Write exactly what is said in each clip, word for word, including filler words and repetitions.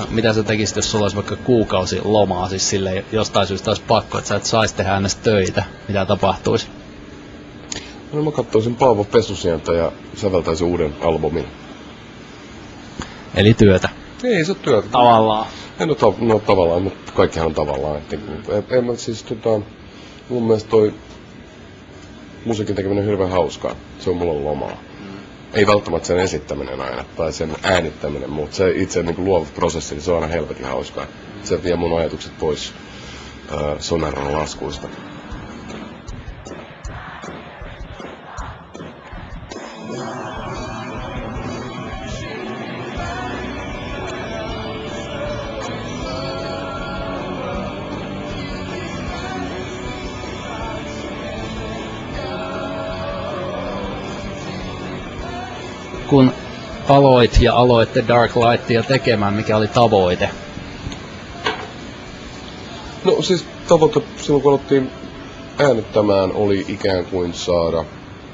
mitä sä tekisit, jos sulla olisi vaikka kuukausi lomaa, siis silleen jostain syystä olisi pakko, että sä et saisi tehdä aina töitä, mitä tapahtuisi? No mä katsoisin Paavo Pesusientä ja säveltäisin uuden albumin. Eli työtä? Ei se ole työtä. Tavallaan? Ei no, ta- no tavallaan, mutta kaikkihan on tavallaan. Että, en mä siis tota, mun mielestä toi musiikin tekeminen on hirveän hauskaa. Se on mulla lomaa. Ei välttämättä sen esittäminen aina tai sen äänittäminen, mutta se itse niin kuin luova prosessi, niin se on aina helvetin hauskaa. Se vie mun ajatukset pois äh, Sonaran laskuista. Kun aloit ja aloitte Dark Lightia tekemään, mikä oli tavoite? No siis tavoite silloin kun aloittiin äänittämään oli ikään kuin saada,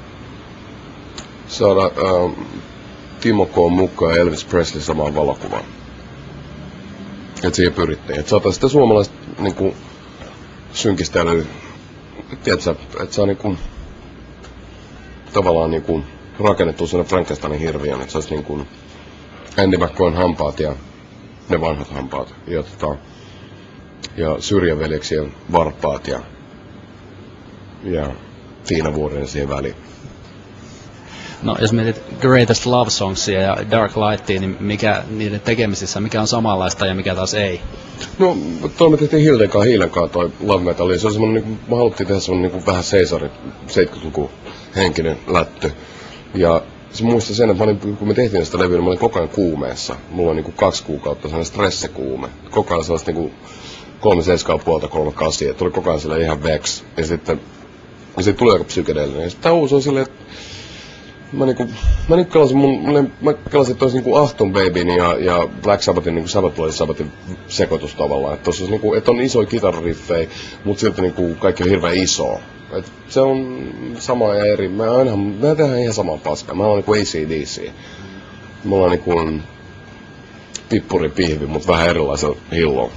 saada ähm, Timo K. mukaan ja Elvis Presley samaan valokuvaan. Et siihen pyrittiin. Että saataisiin sitä suomalaista niinku synkistelyä. Tiedätkö, että saa niinku tavallaan niinku rakennettu sinne Frankensteinin hirviön, että se olisi niin kuin Andy McCoyn hampaat ja ne vanhat hampaat ja, tota, ja Syrjäveljeksien varpaat ja, ja Tiina Vuorinen siihen väliin. No jos mietit Greatest Love Songsia ja Dark Lightia, niin mikä niiden tekemisissä, mikä on samanlaista ja mikä taas ei? No toi me tehtiin Hilden kanssa, Hiilen kanssa toi Love Metal, se on semmonen, niin me haluttiin tehdä semmonen niin vähän seisari, seitsemänkymmentäluku henkinen lätty. Ja se muistan sen, että mä olin, kun me tehtiin sitä levyä, niin mä olin koko ajan kuumeessa. Mulla on niin kuin kaksi kuukautta sellainen stressikuume. Koko ajan sellaista niin kuin kolme seiskaa puolta, kolme kasia. Tuli koko ajan silleen ihan veksi. Ja sitten ja sitten tuli aika psykedeellinen. Ja sitten tää uusi on silleen, että mä niinku, mä niinku kelasin mun, mä kelasin että olisi niinku Achtung Babyn ja, ja Black Sabbathin niinku Sabbath Bloody Sabbathin sekoitus tavallaan. Että tossa niinku, et on isoja kitarariffejä, mut silti niinku kaikki on hirveän isoa. Et se on sama ja eri. Mä aina, mä tehdään ihan samaa paskaa. Mä oon niinku A C D C. Mulla on niinku pippuri pihvi, mut vähän erilaisella hillolla.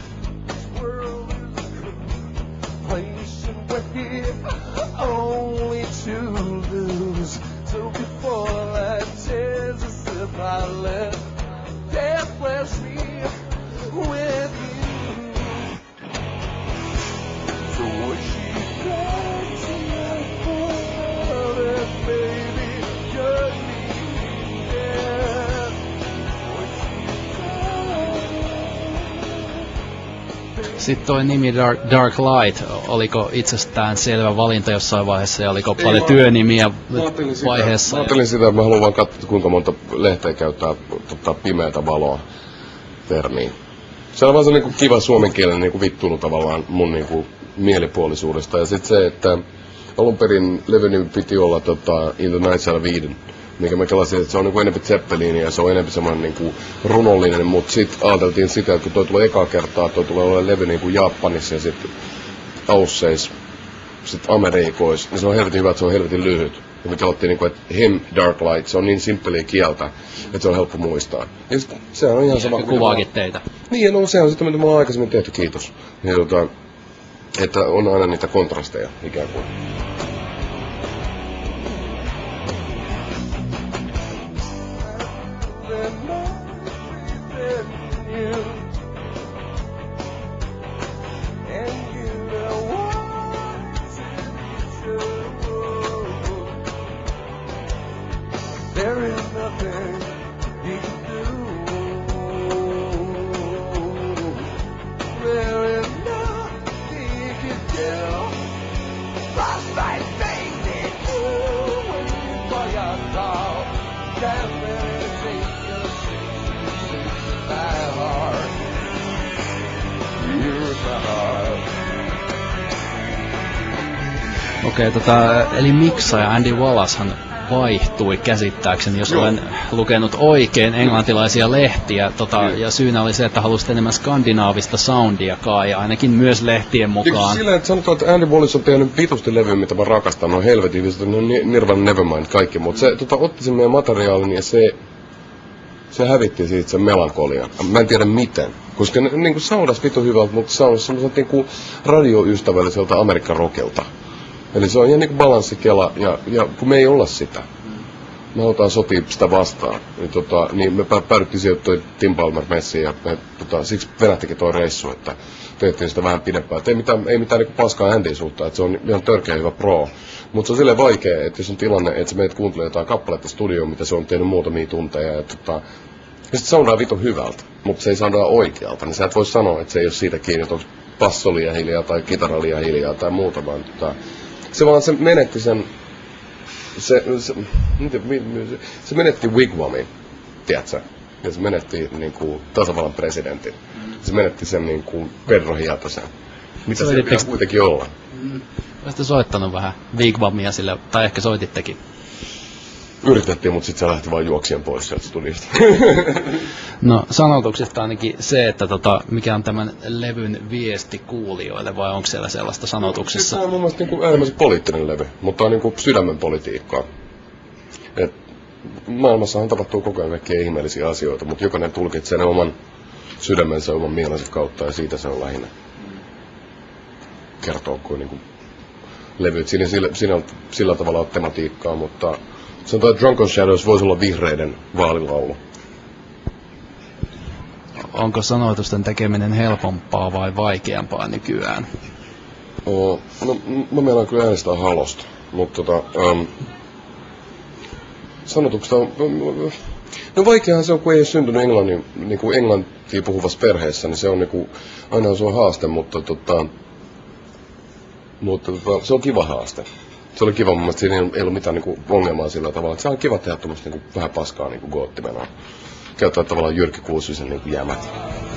Sitten toi nimi Dark, Dark Light, oliko itsestään selvä valinta jossain vaiheessa ja oliko Ei, paljon mä, työnimiä vaiheessa? Mä ajattelin sitä, että mä haluan vaan katsoa, kuinka monta lehteä käyttää tota, pimeätä valoa termiin. Se on vaan se niinku kiva suomenkielinen niinku vittulu tavallaan mun niinku mielipuolisuudesta. Ja sitten se, että alun perin levynimi piti olla tota, In the Night Shall Eden, mikä mä kelasin, että se on niinku enemmän Zeppelin ja se on enemmän semmoinen niinku runollinen, mutta sitten ajateltiin sitä, että kun toi tulee ekaa kertaa, toi tulee olemaan levy niinku Japanissa ja sitten Ausseis, sitten Amerikois, niin se on helvetin hyvä, että se on helvetin lyhyt. Ja me katsottiin niinku, että Him Dark Light, se on niin simppeliä kieltä, että se on helppo muistaa. Ja sit, se on ihan sama kuin kuvaakin teitä. Niin, no se on sitten, mitä me ollaan aikaisemmin tehty, kiitos. Ja, tota, että on aina niitä kontrasteja ikään kuin. Okei, okay, tota, eli miksaaja Andy Wallacehan vaihtui käsittääkseni, jos Joo. olen lukenut oikein englantilaisia lehtiä, tota, ja syynä oli se, että halusit enemmän skandinaavista soundia kai, ainakin myös lehtien mukaan. Sillä, että sanotaan, että Andy Wallace on tehnyt vitusti levyä, mitä mä rakastan, on helvetin vitusti, no Nirvana Nevermind kaikki, mutta se tota, otti sen meidän materiaalin ja se, se hävitti siitä sen melankolian. Mä en tiedä miten, Koska ne niinku saudas vitu hyvältä, mutta saudas semmoiselta niinku radioystävälliseltä Amerikka-rokelta. Eli se on ihan niinku balanssikela, ja, ja kun me ei olla sitä. Me halutaan sotia sitä vastaan. Niin, tota, niin me päädyttiin sieltä toi Tim Palmer messiin, ja me, tota, siksi venähtikin toi reissu, että tehtiin sitä vähän pidempään. Ei mitään, ei mitään niinku paskaa Andyn suhtaan, että se on ihan törkeä hyvä pro. Mutta se on silleen vaikea, että jos on tilanne, että sä meet kuuntelemaan jotain kappaletta studioon, mitä se on tehnyt muutamia tunteja, ja, tota, ja sit soundaa vitu hyvältä, mutta se ei soundaa oikealta, niin sä et voi sanoa, että se ei ole siitä kiinni, että onko basso liian hiljaa tai kitara liian hiljaa tai muuta, vaan tota, se vaan se menetti sen, se, se, se menetti Wigwamin, tiedätkö? Ja se menetti niinku tasavallan presidentin. Se menetti sen niinku Pedro Hietasen. Mitä se pitää kuitenkin olla? Olisitte soittanut vähän Wigwamia sille, tai ehkä soitittekin. Yritettiin, mutta sitten se lähti vaan juoksien pois sieltä studiosta. No sanotuksesta ainakin se, että tota, mikä on tämän levyn viesti kuulijoille, vai onko siellä sellaista sanotuksessa? Tämä on mun mielestä niin äärimmäisen poliittinen levy, mutta on niin sydämen politiikkaa. Et maailmassahan tapahtuu koko ajan kaikkia ihmeellisiä asioita, mutta jokainen tulkitsee ne oman sydämensä, oman mielensä kautta, ja siitä se on lähinnä kertoo kuin niin levyt. Siinä, sillä, siinä on sillä tavalla on tematiikkaa, mutta sanotaan, että Drunken Shadows voisi olla vihreiden vaalilaulu. Onko sanoitusten tekeminen helpompaa vai vaikeampaa nykyään? Oh, no, mä meinaan kyllä äänestää Halosta, mutta tota, um, sanotuksesta on, no vaikeahan se on, kun ei ole syntynyt englannin, niin kuin englantia puhuvassa perheessä, niin se on niin kuin, aina se on haaste, mutta tota, mutta tota, se on kiva haaste. Se oli kiva, mun mielestä siinä ei ollut mitään niinku ongelmaa sillä tavalla, että se on kiva tehdä tuommoista niinku vähän paskaa niinku goottimenoa. Käyttää tavallaan Jyrki Kuusisen niinku jämät.